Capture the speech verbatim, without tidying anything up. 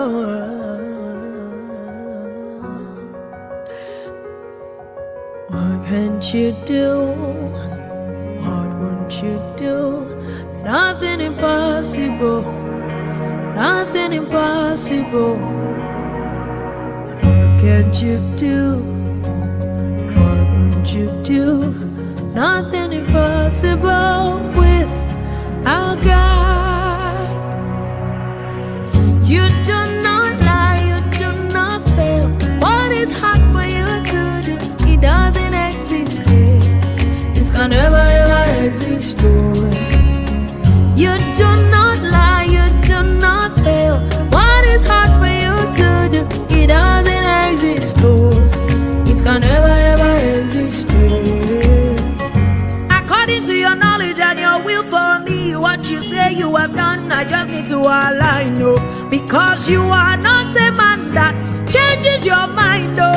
What can't you do? What won't you do? Nothing impossible. Nothing impossible. What can't you do? What won't you do? Nothing impossible with our God. You do not lie, you do not fail. What is hard for you to do? It doesn't exist yet. It can never ever exist. You do not lie, you do not fail. What is hard for you to do? It doesn't exist. It can never ever exist. According to your knowledge and your will for me, what you say you have done, I just need to align, no. Because you are not a man that changes your mind, oh.